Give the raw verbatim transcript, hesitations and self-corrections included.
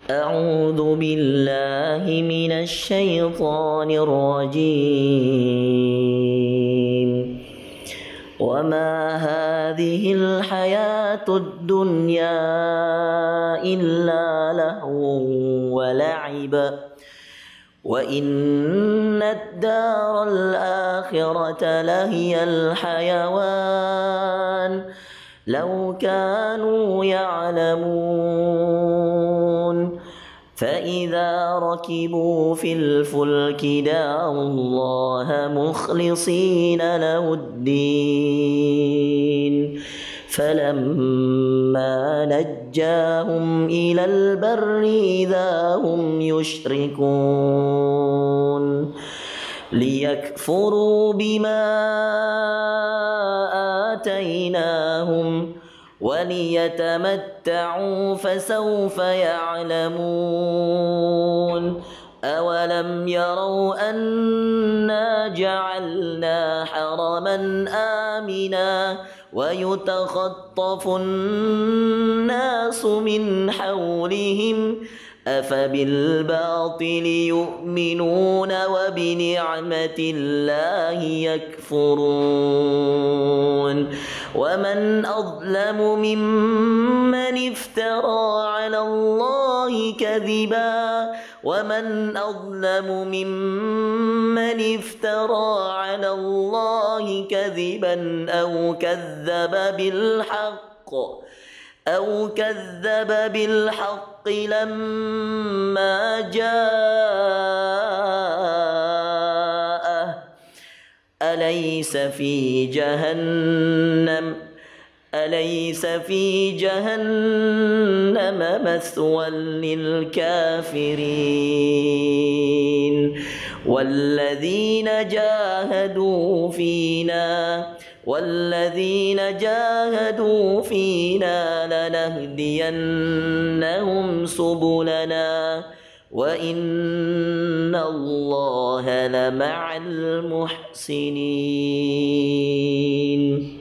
أعوذ بالله من الشيطان الرجيم. وما هذه الحياة الدنيا إلا لهو ولعب وإن الدار الآخرة لهي الحيوان لو كانوا يعلمون. فإذا ركبوا في الفلك دعوا الله مخلصين له الدين فلما نجاهم إلى البر إذا هم يشركون ليكفروا بما آتيناهم وليتمتعوا فسوف يعلمون. أولم يروا أنا جعلنا حرما آمنا ويتخطف الناس من حولهم أفبالباطل يؤمنون وبنعمة الله يكفرون. ومن أظلم ممن افترى على الله كذبا ومن أظلم ممن افترى على الله كذبا أو كذب بالحق أو كذب بالحق لما جاءه أليس في جهنم أليس في جهنم مثوى للكافرين. والذين جاهدوا فينا والذين جاهدوا فينا لنهدينهم سبلنا وإن الله لمع المحسنين.